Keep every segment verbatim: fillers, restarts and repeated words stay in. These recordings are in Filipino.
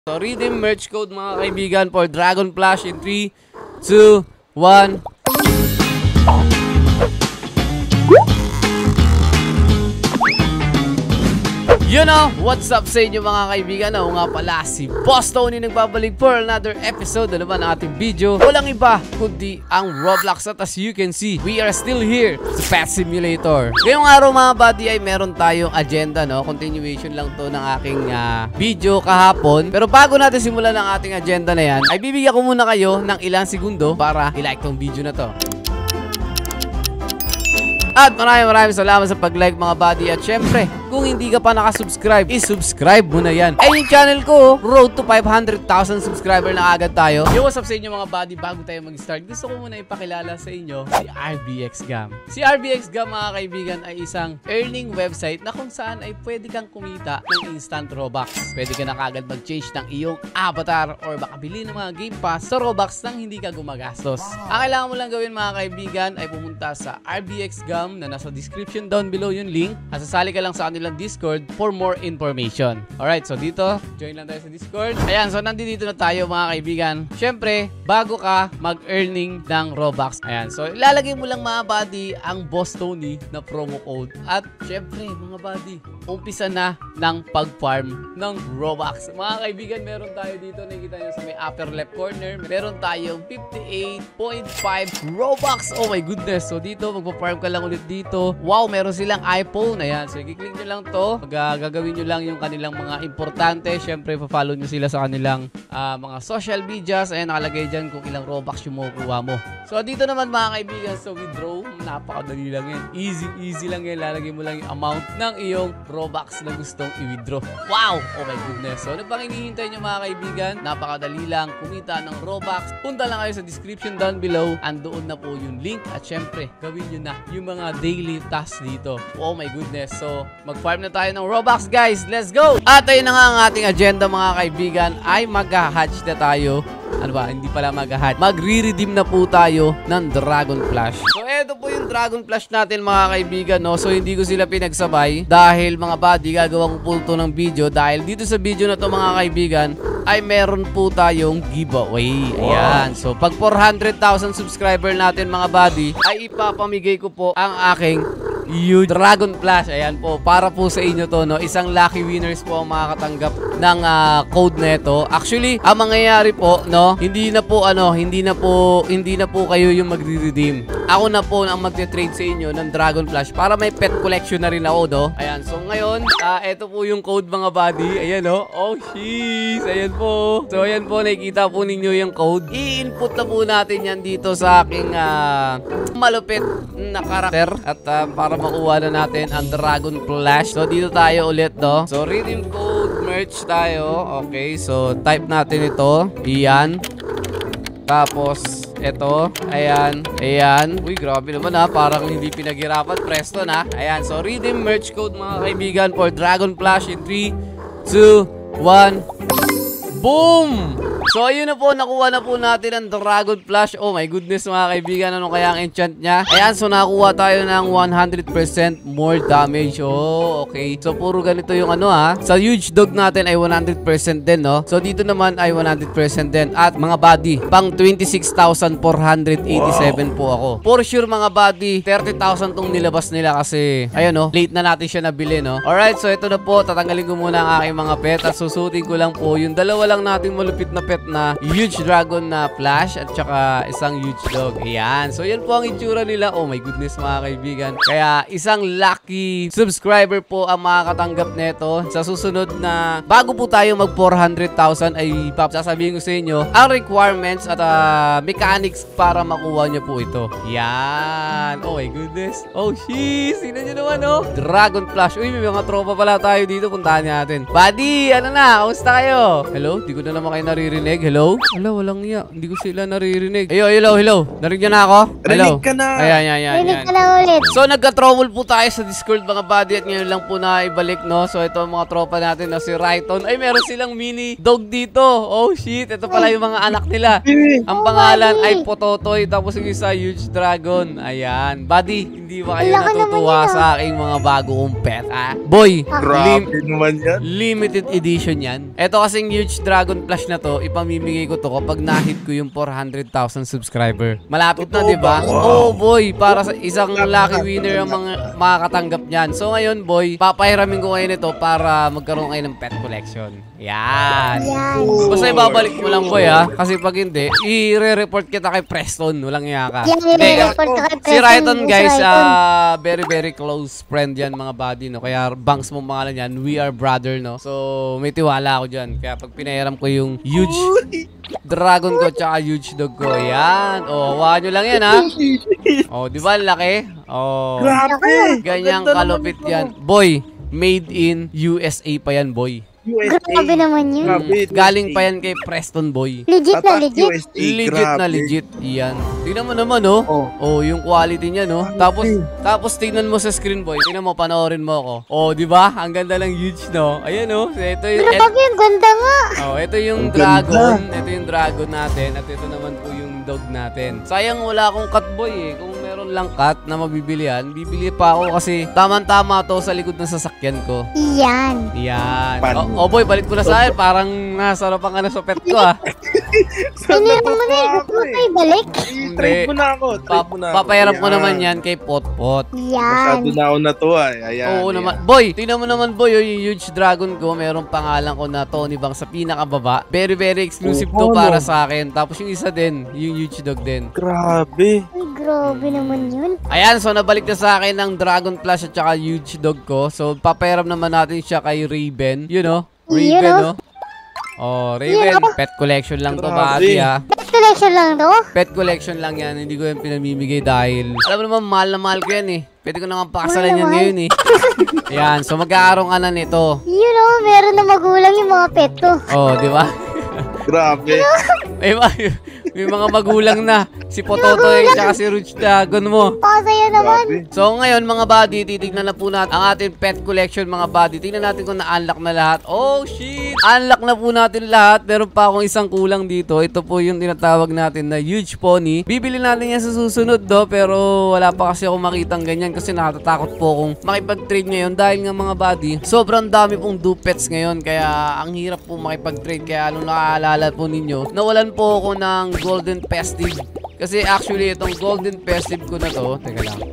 So, redeem merch code mga kaibigan for Dragon Flash in three, two, one. You know, what's up sa inyo mga kaibigan? Ako nga pala si Boss Tony nagbabalik for another episode na naman ng ating video. Walang iba kundi ang Roblox at as you can see, we are still here sa Pet Simulator. Ngayong araw mga buddy ay meron tayong agenda, no? Continuation lang to ng aking uh, video kahapon. Pero bago natin simulan ang ating agenda na yan, ay bibigyan ko muna kayo ng ilang segundo para i-like tong video na to. At maraming maraming salamat sa pag-like mga buddy. At syempre, kung hindi ka pa nakasubscribe, i-subscribe mo na yan. Ay yung channel ko, road to five hundred thousand subscriber na agad tayo. Yo, what's up sa inyo mga buddy? Bago tayo mag-start, gusto ko muna ipakilala sa inyo si R B X Gam. Si R B X Gam mga kaibigan ay isang earning website na kung saan ay pwede kang kumita ng instant Robux. Pwede ka na kagad mag-change ng iyong avatar or makabili ng mga game pass sa Robux nang hindi ka gumagastos. Ang kailangan mo lang gawin mga kaibigan ay pumunta sa R B X Gam na nasa description down below yung link at sasali ka lang sa kanilang Discord for more information. Alright, so dito, join lang tayo sa Discord. Ayan, so nandito na tayo mga kaibigan. Syempre, bago ka mag-earning ng Robux. Ayan, so ilalagay mo lang mga buddy ang Boss Tony na promo code. At syempre, mga buddy, umpisa na ng pag-farm ng Robux. Mga kaibigan, meron tayo dito, nakikita nyo sa may upper left corner, meron tayong fifty-eight point five Robux. Oh my goodness. So dito, magpa-farm ka lang ulit dito. Wow, meron silang iPhone. Ayan, so i-click nyo lang to. Mag, uh, gagawin nyo lang yung kanilang mga importante. Syempre, pa-follow nyo sila sa kanilang uh, mga social medias. Ayan, nakalagay dyan kung ilang Robux yung makukuha mo. So dito naman mga kaibigan, so withdraw, napakadali lang yan. Easy, easy lang yan. Lalagay mo lang yung amount ng iyong Robux na gustong i-withdraw. Wow! Oh my goodness. So, ano pang hinihintay nyo mga kaibigan? Napakadali lang kumita ng Robux. Punta lang kayo sa description down below. Andoon na po yung link. At syempre, gawin nyo na yung mga daily tasks dito. Oh my goodness. So, mag-farm na tayo ng Robux, guys. Let's go! At ayun na nga ang ating agenda mga kaibigan ay mag-hatch na tayo. Ano ba? Hindi pala mag-hatch. Magre-redeem na po tayo ng Dragon Flash. So, eto po yung Dragon Flash natin mga kaibigan, no? So, hindi ko sila pinagsabay dahil mga buddy, gagawa ko po ito ng video dahil dito sa video na to mga kaibigan ay meron po tayong giveaway. Ayan. So, pag four hundred thousand subscriber natin mga buddy, ay ipapamigay ko po ang aking huge Dragon Flash. Ayan po, para po sa inyo to, no? Isang lucky winners po ang makakatanggap ng uh, code neto. Actually, ang mangyayari po, no? Hindi na po ano, hindi na po hindi na po kayo yung magre-redeem. Ako na po ang magte-trade sa inyo ng Dragon Flash para may pet collection na rin ako, no? Ayan, so ngayon, uh, ito po yung code mga buddy. Ayan, no? Oh, jeez. Ayan po. So, ayan po, nakikita po ninyo yung code. I-input na po natin yan dito sa aking uh, malupit na karakter at uh, para makuha na natin ang Dragon Flash. So, dito tayo ulit, no? So, redeem code merch tayo. Okay, so, type natin ito. Iyan. Tapos, ito. Ayan. Ayan. Uy, grabe naman ha. Parang hindi pinaghirapan. Presto na. Ayan. So, redeem merch code mga kaibigan for Dragon Flash in three, two, one. Boom! So, ayun na po, nakuha na po natin ang Dragon Flash. Oh my goodness mga kaibigan, ano kaya ang enchant niya? Ayan, so nakuha tayo ng one hundred percent more damage. Oh, okay. So, puro ganito yung ano ha. Sa huge dog natin ay one hundred percent din, no? So, dito naman ay one hundred percent din. At mga buddy, pang twenty-six thousand four hundred eighty-seven wow. po ako. For sure mga buddy, thirty thousand tong nilabas nila kasi, ayun no, late na natin siya nabili, no? Alright, so ito na po, tatanggalin ko muna ang aking mga pet at susutin ko lang po yung dalawa lang nating malupit na pet na huge dragon na flash at saka isang huge dog. Ayan. So, yan po ang itsura nila. Oh my goodness mga kaibigan. Kaya, isang lucky subscriber po ang makakatanggap neto. Sa susunod na, bago po tayo mag four hundred thousand ay sasabihin ko sa inyo ang requirements at uh, mechanics para makuha nyo po ito. Yan. Oh my goodness. Oh, sheesh. Sino nyo naman, oh? Dragon Flash. Uy, may mga tropa pala tayo dito. Puntahan natin. Buddy, ano na? Kamusta kayo? Hello? Di ko na naman kayo naririnig. naririnig? Hello? Hello, walang iya. Hindi ko sila naririnig. Ayo, hello, hello. Narinig na ako? Hello. Rinig ka na. Ayan, ayan, ayan. Rinig ayan. ka na ulit. So, nagka-trouble po tayo sa Discord mga buddy at ngayon lang po na ibalik, no? So, ito ang mga tropa natin na si Rayton. Ay, meron silang mini dog dito. Oh, shit. Ito pala yung mga anak nila. Ang Oh, pangalan buddy. ay Pototoy. Tapos yung isa, Huge Dragon. Ayan. Buddy, hindi ba kayo Ang laki natutuwa naman yun, sa aking mga bago kong pet, ha? Boy, lim Grabe naman yan. limited edition yan. Ito kasing Huge Dragon Plush na to, ipamimigay ko to kapag na-hit ko yung four hundred thousand subscriber. Malapit na, di ba? Oh, boy. Para sa isang lucky winner ang mga makakatanggap niyan. So, ngayon, boy, papahiramin ko ngayon ito para magkaroon kayo ng pet collection. Yan. Yan. Basta ibabalik mo lang, boy, ha? Kasi pag hindi, i-re-report kita kay Preston. Walang iya ka. Yan, Hindi, i-report ka kay Si Preston, Rayton, Boss guys, Rayton. ah, very, very close friend yan, mga buddy, no? Kaya bangs mo pangalan yan. We are brother, no? So, may tiwala ako dyan. Kaya pag pinahiram ko yung huge dragon ko tsaka huge dog ko, yan. O, hawakan nyo lang yan, ha? O, di ba? Laki. O, Grabe. ganyang Ganda kalupit naman ito. yan. Boy, made in U S A pa yan, boy. U S A. Grabe naman yun. Grabe, Galing U S A. pa yan kay Preston, boy. Legit na Tatak legit. U S A, Legit na grabe. legit. Yan. Tingnan mo naman, oh. Oh. Oh, yung quality niya, no? Tapos, tapos tingnan mo sa screen, boy. Tingnan mo, panoorin mo ako. Oh, di ba? Ang ganda ng huge, no? Ayan, oh. So, ito yung, et, Grabe, ang ganda nga. oh, ito yung Ang dragon. Ito yung dragon natin. At ito naman po yung dog natin. Sayang wala akong cat, boy, eh. Kung meron lang cat na mabibilihan, bibili pa ako kasi tamang-tama to sa likod ng sasakyan ko. Yan. Yan. Pan- Oh, oh, boy, balik ko na sa akin. Parang nasarapan ka na sa pet ko, ah. Pinira mo na eh. Gusto mo pa ibalik? I-trade mo na ako. Trade Pap mo na ako. papayarap ko Ayan. naman yan kay Potpot. Masyado Yan. na ako na to ay. Ayan. Oo ayan. naman. Boy, tingnan mo naman, boy, oh, yung huge dragon ko, merong pangalan ko na Tony Bang sa pinakababa. Very, very exclusive to Oo, para no? sa akin. Tapos yung isa din, yung huge dog din. Grabe. Ay, grabe naman yun. Ayan, so nabalik na sa akin ng Dragon Plush at saka huge dog ko. So, papayaram naman natin siya kay Raven. You know? You Raven, know? no? Oh, Raven. Pet collection lang to, Grabe. buddy, ha? Pet collection lang to? Pet collection lang yan. Hindi ko yan pinamimigay dahil alam mo naman, mahal na mahal ko yan, eh. Pwede ko na nga pakasalan Mahal na yan mahal. ngayon, eh. Ayan, so mag-aarong ka na nito. You know, meron na magulang yung mga pet to. Oh, di ba? Grabe. May, ma- may mga magulang na. Si Pototoy at si Rouge Dragon mo. Pakasaya naman. Grabe. So ngayon mga buddy, titignan na po natin ang ating pet collection mga buddy. Tingnan natin kung na-unlock na lahat. Oh shit! Unlock na po natin lahat. Meron pa akong isang kulang dito. Ito po yung tinatawag natin na huge pony. Bibili natin yan sa susunod do. Pero wala pa kasi ako makitang ganyan kasi nakatatakot po akong makipag-trade ngayon. Dahil nga mga buddy, sobrang dami pong dupets ngayon. Kaya ang hirap po makipag-trade. Kaya anong nakaalala po ninyo, nawalan po ako ng golden festive. Kasi actually, itong golden festive ko na to, teka lang,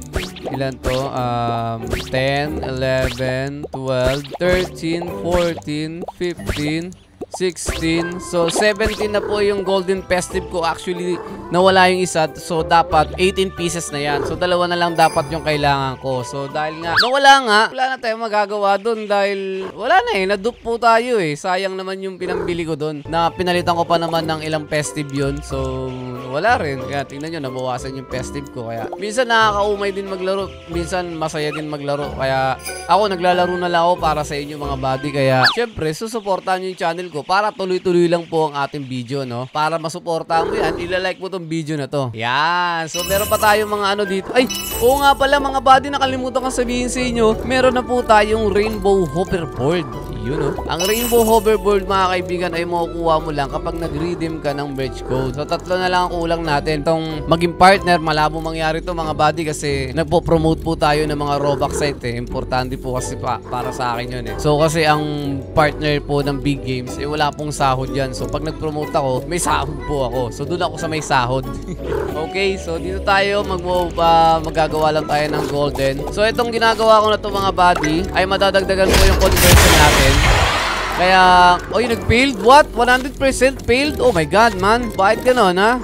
ilan to? Um, ten, eleven, twelve, thirteen, fourteen, fifteen, sixteen. So, seventeen na po yung golden festive ko. Actually, nawala yung isa. So, dapat eighteen pieces na yan. So, dalawa na lang dapat yung kailangan ko. So, dahil nga, nawala nga, wala na tayong magagawa doon dahil wala na eh. Nadupe po tayo eh. Sayang naman yung pinambili ko doon. Na pinalitan ko pa naman ng ilang festive yun. So, wala rin. Kaya, tingnan nyo, nabawasan yung festive ko. Kaya, minsan nakakaumay din maglaro. Minsan, masaya din maglaro. Kaya, ako, naglalaro na lang ako para sa inyo mga buddy. Kaya, syempre, susuportahan nyo yung channel ko para tuloy-tuloy lang po ang ating video, no? Para masuportahan mo yan, ilalike mo tong video na to. Yan. So, meron pa tayong mga ano dito. Ay, oo nga pala mga buddy, nakalimutan ko sabihin sa inyo, meron na po tayong rainbow hoverboard. Yun, no? Ang rainbow hoverboard, mga kaibigan, ay makukuha mo lang kapag nag-redeem ka ng merch code. So, tatlo na lang ang kulang natin. Itong maging partner, malabo mangyari to mga buddy kasi nagpo-promote po tayo ng mga Roblox site, eh. Importante po kasi pa, para sa akin yun, eh. So, kasi ang partner po ng Big Games, eh, wala pong sahod yan. So, pag nag-promote ako, may sahod po ako. So, doon ako sa may sahod. Okay, so dito tayo, mag uh, magagawa lang tayo ng golden. So, itong ginagawa ko na to mga buddy, ay madadagdagan po yung conversion natin. Kaya, oy, nag-failed? What? one hundred percent failed? Oh my God, man. Bakit ganon, ha?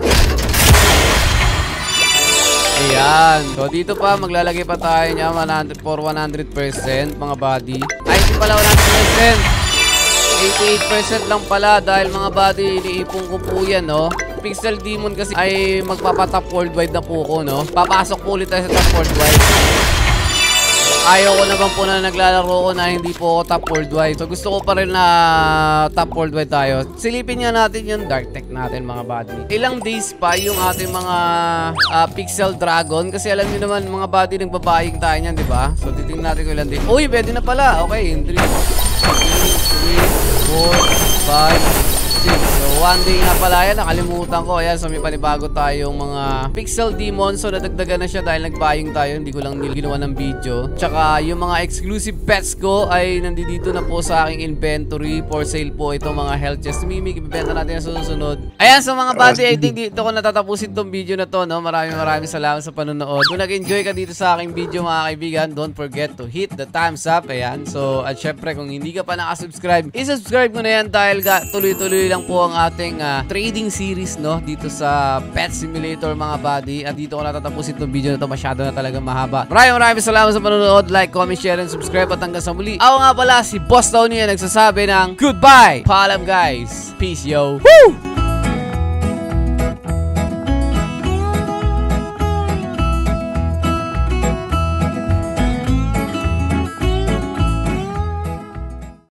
Ayan. So, dito pa, maglalagay pa tayo niya one hundred for one hundred percent, mga buddy. Ay, hindi pala one hundred percent. eighty-eight percent lang pala dahil mga buddy, iniipon ko po yan, no? Pixel Demon kasi ay magpapatop worldwide na po ko, no? Papasok po ulit tayo sa top worldwide. ayaw ko naman po na naglalaro ko na hindi po ako top worldwide. So gusto ko pa rin na top worldwide tayo. Silipin nga natin yung dark tech natin mga buddy. Ilang days pa yung ating mga uh, pixel dragon. Kasi alam niyo naman mga buddy, nagbabaying tayo niyan, di ba? So titingnan natin kung ilang days. Uy, pwede na pala. Okay, three, four, five, six. So one day na pala yan. Nakalimutan ko. Ayan, so may panibago tayong mga pixel demon. So nadagdagan na siya dahil nagbaying tayo. Hindi ko lang ginawa ng video. Tsaka yung mga exclusive pets ko ay nandito na po sa aking inventory. For sale po itong mga health chest. Mimik, ibibenta natin sa susunod. Ayan, so mga buddy, I think dito ko natatapusin tong video na to, no? Maraming maraming salamat sa panonood. Kung nag-enjoy ka dito sa aking video mga kaibigan, don't forget to hit the thumbs up. Ayan. So, at syempre, kung hindi ka pa nakasubscribe, isubscribe mo na yan dahil tuloy-tuloy lang po ang ating uh, trading series, no, dito sa Pet Simulator mga buddy. At dito ko natatapusin itong video na to, masyado na talaga mahaba. Maraming maraming salamat sa panonood. Like, comment, share, and subscribe. At hanggang sa muli, ako nga pala si Boss Tony ang nagsasabi ng goodbye. Paalam guys. Peace yo. Woo!